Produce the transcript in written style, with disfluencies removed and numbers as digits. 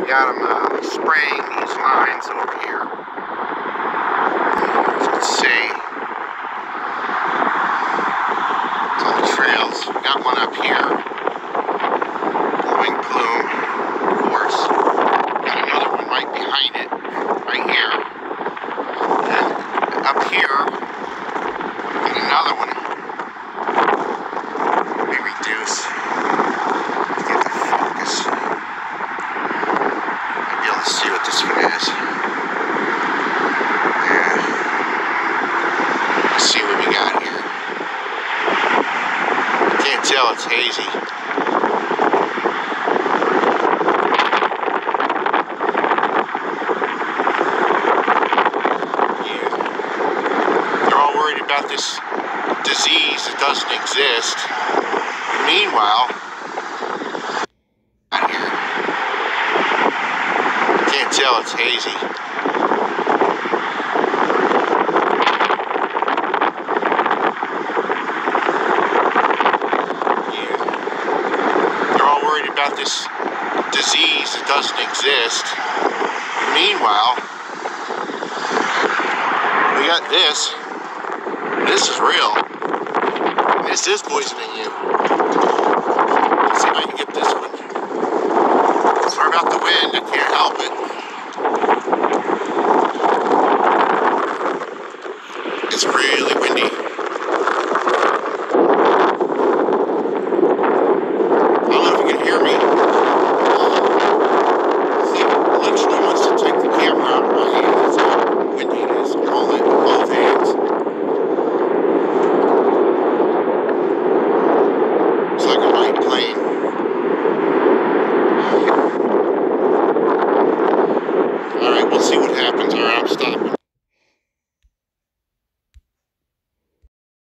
got them spraying these lines over here. Let's see. It's all trails. We got one up here. Blowing plume, of course. Got another one right behind it, right here. And up here, got another one. Let me reduce. Get the focus. I'll be able to see what this one is. Yeah. Let's see what we got here. Can't tell, it's hazy. Yeah. They're all worried about this disease that doesn't exist. Meanwhile, out here, can't tell, it's hazy. Yeah. They're all worried about this disease that doesn't exist. Meanwhile, we got this. This is real. This is poisoning you. Let's see if I can get this one. Sorry about the wind, I can't help it.